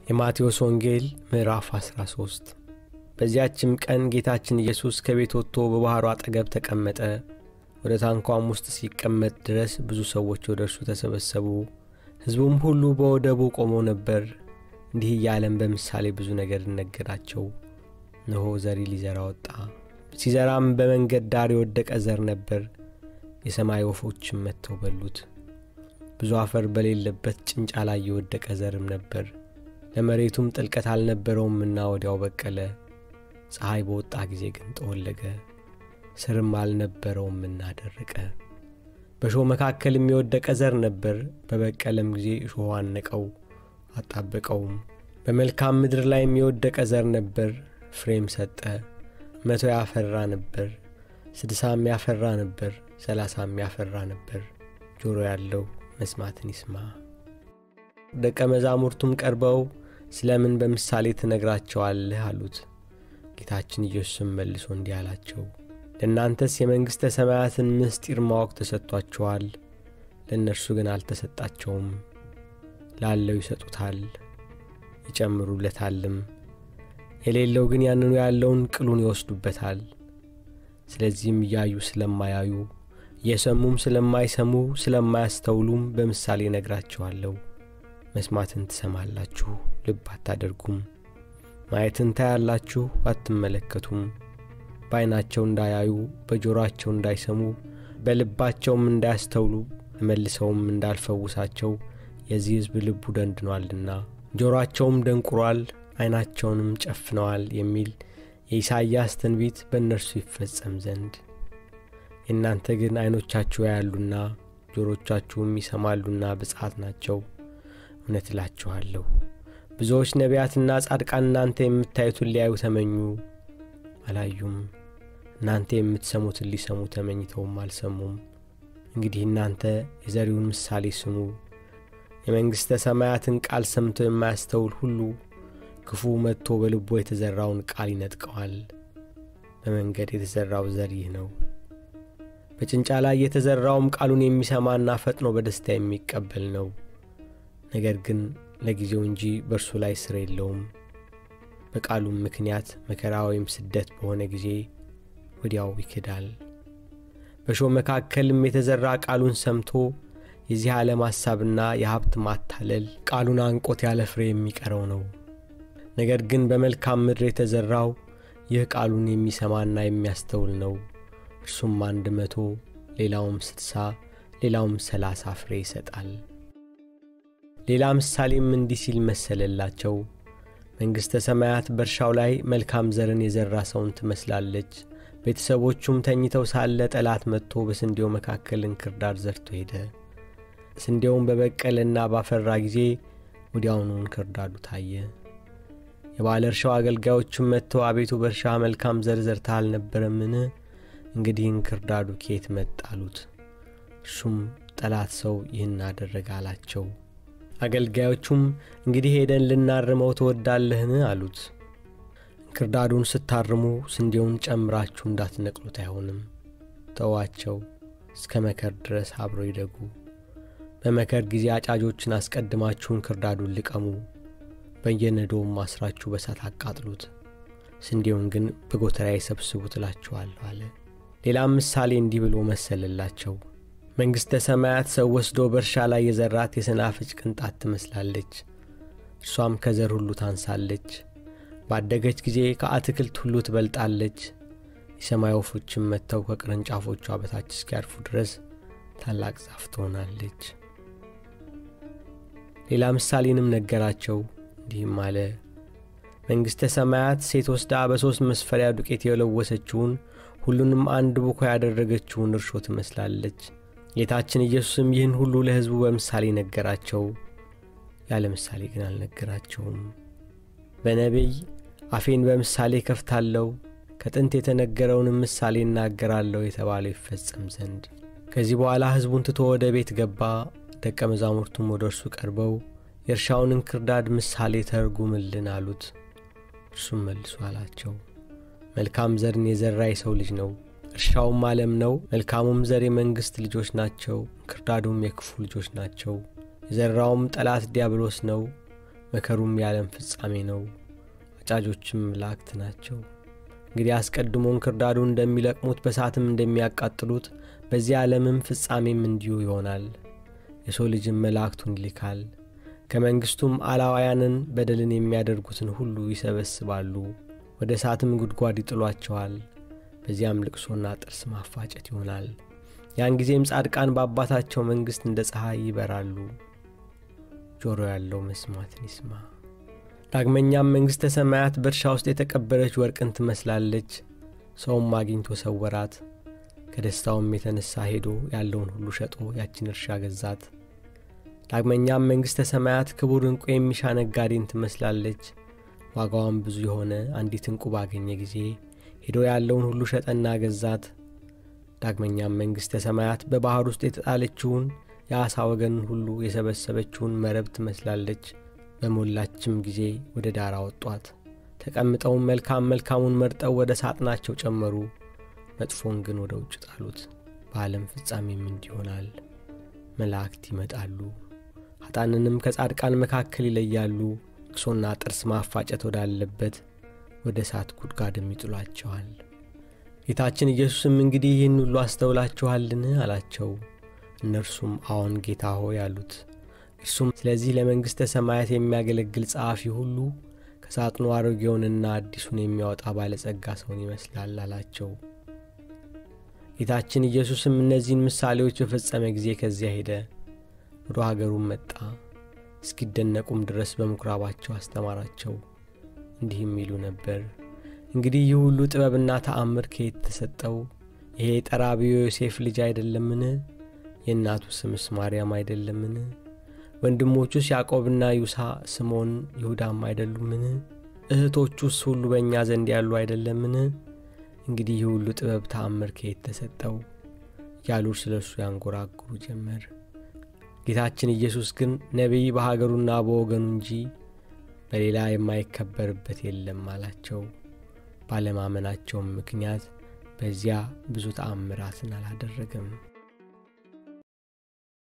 የማቴዎስ ወንጌል ምዕራፍ 13 በዚያችም ቀን ጌታችን ኢየሱስ ከቤት ወጥቶ በባህሩ አጠገብ ተቀመጠ። ወደ ታንኳም ውስጥ ሲቀመጥ ድረስ ብዙ ሰዎች ወደ እርሱ ተሰበሰቡ። ሕዝቡም ሁሉ በወደቡ ቆመው ነበር። እንዲህ እያለም በምሳሌ ብዙ ነገር ነገራቸው። እነሆ ዘሪ ሊዘራ ወጣ። ሲዘራም በመንገድ ዳር የወደቀ ዘር ነበር። የሰማይ ወፎችም መጥተው በሉት። ብዙ አፈር በሌለበት ጭንጫ ላይ የወደቀ ዘርም ነበር። ለመሬቱም ጥልቀት አልነበረውምና ወዲያው በቀለ። ፀሐይ በወጣ ጊዜ ግን ጠወለገ፣ ስርም አልነበረውምና ደረቀ። በእሾህ መካከልም የወደቀ ዘር ነበር። በበቀለም ጊዜ እሾህ አነቀው አጣበቀውም። በመልካም ምድር ላይም የወደቀ ዘር ነበር። ፍሬም ሰጠ፣ 100 ያፈራ ነበር፣ 60 ያፈራ ነበር፣ 30 ያፈራ ነበር። ጆሮ ያለው መስማትን ይስማ። ደቀ መዛሙርቱም ቀርበው ስለምን በምሳሌ ትነግራቸዋለህ አሉት። ጌታችን ኢየሱስም መልሶ እንዲህ አላቸው፣ ለእናንተስ የመንግሥተ ሰማያትን ምስጢር ማወቅ ተሰጥቷቸዋል፣ ለእነርሱ ግን አልተሰጣቸውም። ላለው ይሰጡታል ይጨምሩለታልም፣ የሌለው ግን ያንኑ ያለውን ቅሉን ይወስዱበታል። ስለዚህም እያዩ ስለማያዩ እየሰሙም ስለማይሰሙ ስለማያስተውሉም በምሳሌ ነግራቸዋለሁ። መስማትን ትሰማላችሁ፣ ልብ አታደርጉም። ማየትን ታያላችሁ፣ አትመለከቱም። በዓይናቸው እንዳያዩ በጆሮአቸው እንዳይሰሙ በልባቸውም እንዳያስተውሉ መልሰውም እንዳልፈውሳቸው የዚህ ሕዝብ ልቡ ደንድኗልና ጆሮአቸውም ደንቁሯል፣ ዓይናቸውንም ጨፍነዋል የሚል የኢሳይያስ ትንቢት በእነርሱ ይፈጸም ዘንድ። እናንተ ግን ዓይኖቻችሁ ያያሉና ጆሮቻችሁም ይሰማሉና ብፅዓት ናቸው። እውነት እላችኋለሁ ብዙዎች ነቢያትና ጻድቃን እናንተ የምታዩትን ሊያዩ ተመኙ፣ አላዩም። እናንተ የምትሰሙትን ሊሰሙ ተመኝተውም አልሰሙም። እንግዲህ እናንተ የዘሪውን ምሳሌ ስሙ። የመንግሥተ ሰማያትን ቃል ሰምቶ የማያስተውል ሁሉ ክፉ መጥቶ በልቡ የተዘራውን ቃል ይነጥቀዋል። በመንገድ የተዘራው ዘር ይህ ነው። በጭንጫ ላይ የተዘራውም ቃሉን የሚሰማና ፈጥኖ በደስታ የሚቀበል ነው። ነገር ግን ለጊዜው እንጂ በእርሱ ላይ ስር የለውም። በቃሉም ምክንያት መከራ ወይም ስደት በሆነ ጊዜ ወዲያው ይክዳል። በእሾህ መካከልም የተዘራ ቃሉን ሰምቶ የዚህ ዓለም ሐሳብና የሀብት ማታለል ቃሉን አንቆት ያለ ፍሬ የሚቀረው ነው። ነገር ግን በመልካም ምድር የተዘራው ይህ ቃሉን የሚሰማና የሚያስተውል ነው። እርሱም 100 ሌላውም 60 ሌላውም 30 ፍሬ ይሰጣል። ሌላ ምሳሌም እንዲህ ሲል መሰለላቸው። መንግሥተ ሰማያት በእርሻው ላይ መልካም ዘርን የዘራ ሰውን ትመስላለች። ቤተሰቦቹም ተኝተው ሳለ ጠላት መጥቶ በስንዴው መካከል እንክርዳድ ዘርቶ ሄደ። ስንዴውም በበቀለና ባፈራ ጊዜ ወዲያውኑ እንክርዳዱ ታየ። የባለ እርሻው አገልጋዮችም መጥተው አቤቱ በእርሻ መልካም ዘር ዘርተህ አልነበረምን? እንግዲህ እንክርዳዱ ከየት መጣ አሉት። እርሱም ጠላት ሰው ይህን አደረገ አላቸው። አገልጋዮቹም እንግዲህ ሄደን ልናርመው ትወዳለህን አሉት። እንክርዳዱን ስታርሙ ስንዴውን ጨምራችሁ እንዳትነቅሉት አይሆንም፣ ተዋቸው፣ እስከ መከር ድረስ አብረው ይደጉ። በመከር ጊዜ አጫጆችን አስቀድማችሁ እንክርዳዱን ልቀሙ፣ በየነዶውም አስራችሁ በሳት አቃጥሉት፣ ስንዴውን ግን በጎተራዬ ሰብስቡት እላችኋለሁ አለ። ሌላም ምሳሌ እንዲህ ብሎ መሰለላቸው። መንግሥተ ሰማያት ሰው ወስዶ በእርሻ ላይ የዘራት የሰናፍጭ ቅንጣት ትመስላለች። እርሷም ከዘር ሁሉ ታንሳለች፣ ባደገች ጊዜ ከአትክልት ሁሉ ትበልጣለች። የሰማይ ወፎችም መጥተው ከቅርንጫፎቿ በታች እስኪያርፉ ድረስ ታላቅ ዛፍ ትሆናለች። ሌላ ምሳሌንም ነገራቸው፣ እንዲህም አለ። መንግሥተ ሰማያት ሴት ወስዳ በ3 መስፈሪያ ዱቄት የለወሰችውን ሁሉንም አንድ ቡኮ ያደረገችውን እርሾ ትመስላለች። ጌታችን ኢየሱስም ይህን ሁሉ ለሕዝቡ በምሳሌ ነገራቸው፣ ያለ ምሳሌ ግን አልነገራቸውም። በነቢይ አፌን በምሳሌ ከፍታለሁ፣ ከጥንት የተነገረውንም ምሳሌ እናገራለሁ የተባለው ይፈጸም ዘንድ። ከዚህ በኋላ ሕዝቡን ትቶ ወደ ቤት ገባ። ደቀ መዛሙርቱም ወደ እርሱ ቀርበው የእርሻውን እንክርዳድ ምሳሌ ተርጉምልን አሉት። እርሱም መልሶ አላቸው፣ መልካም ዘርን የዘራ የሰው ልጅ ነው። እርሻውም ዓለም ነው። መልካሙም ዘር የመንግሥት ልጆች ናቸው፣ እንክርዳዱም የክፉ ልጆች ናቸው። የዘራውም ጠላት ዲያብሎስ ነው። መከሩም የዓለም ፍጻሜ ነው። አጫጆችም መላእክት ናቸው። እንግዲህ አስቀድሞ እንክርዳዱን እንደሚለቅሙት በእሳትም እንደሚያቃጥሉት በዚህ ዓለምም ፍጻሜም እንዲሁ ይሆናል። የሰው ልጅም መላእክቱን ይልካል። ከመንግስቱም አላዋያንን በደልን የሚያደርጉትን ሁሉ ይሰበስባሉ፣ ወደ እሳትም ጉድጓድ ይጥሏቸዋል። በዚያም ልቅሶና ጥርስ ማፋጨት ይሆናል። ያን ጊዜም ጻድቃን በአባታቸው መንግስት እንደ ፀሐይ ይበራሉ። ጆሮ ያለው መስማትን ይስማ። ዳግመኛም መንግሥተ ሰማያት በእርሻ ውስጥ የተቀበረች ወርቅን ትመስላለች። ሰውም አግኝቶ ሰወራት። ከደስታውም የተነሳ ሄዶ ያለውን ሁሉ ሸጦ ያችን እርሻ ገዛት። ዳግመኛም መንግሥተ ሰማያት ክቡር ዕንቁ የሚሻ ነጋዴን ትመስላለች። ዋጋዋም ብዙ የሆነ አንዲት ዕንቁ ባገኘ ጊዜ ሄዶ ያለውን ሁሉ ሸጠና ገዛት። ዳግመኛም መንግሥተ ሰማያት በባህር ውስጥ የተጣለችውን የዓሣ ወገን ሁሉ የሰበሰበችውን መረብ ትመስላለች። በሞላችም ጊዜ ወደ ዳር አወጧት። ተቀምጠውም መልካሙን መርጠው ወደ ሳጥናቸው ጨመሩ፣ መጥፎን ግን ወደ ውጭ ጣሉት። በዓለም ፍጻሜም እንዲሆናል። መላእክት ይመጣሉ፣ ኃጥአንንም ከጻድቃን መካከል ይለያሉ። ልቅሶና ጥርስ ማፋጨት ወዳለበት ወደ እሳት ጉድጓድም ይጥሏቸዋል። ጌታችን ኢየሱስም እንግዲህ ይህን ሁሉ አስተውላችኋልን አላቸው። እነርሱም አዎን ጌታ ሆይ አሉት። እርሱም ስለዚህ ለመንግሥተ ሰማያት የሚያገለግል ጸሐፊ ሁሉ ከሳጥኑ አሮጌውንና አዲሱን የሚያወጣ ባለጸጋ ሰውን ይመስላል አላቸው። ጌታችን ኢየሱስም እነዚህን ምሳሌዎች በፈጸመ ጊዜ ከዚያ ሄደ፣ ወደ ሀገሩም መጣ። እስኪደነቁም ድረስ በምኵራባቸው አስተማራቸው። እንዲህም ይሉ ነበር፣ እንግዲህ ይህ ሁሉ ጥበብና ተአምር ከየት ተሰጠው? ይሄ ጠራቢው ዮሴፍ ልጅ አይደለምን? የእናቱ ስምስ ማርያም አይደለምን? ወንድሞቹስ ያዕቆብና ዩሳ፣ ስምዖን፣ ይሁዳም አይደሉምን? እህቶቹስ ሁሉ በእኛ ዘንድ ያሉ አይደለምን? እንግዲህ ይህ ሁሉ ጥበብ ተአምር ከየት ተሰጠው? ያሉ ስለሱ ያንጎራጉሩ ጀመር። ጌታችን ኢየሱስ ግን ነቢይ በሀገሩና በወገኑ እንጂ በሌላ የማይከበርበት የለም አላቸው። ባለማመናቸውም ምክንያት በዚያ ብዙ ተአምራትን አላደረገም።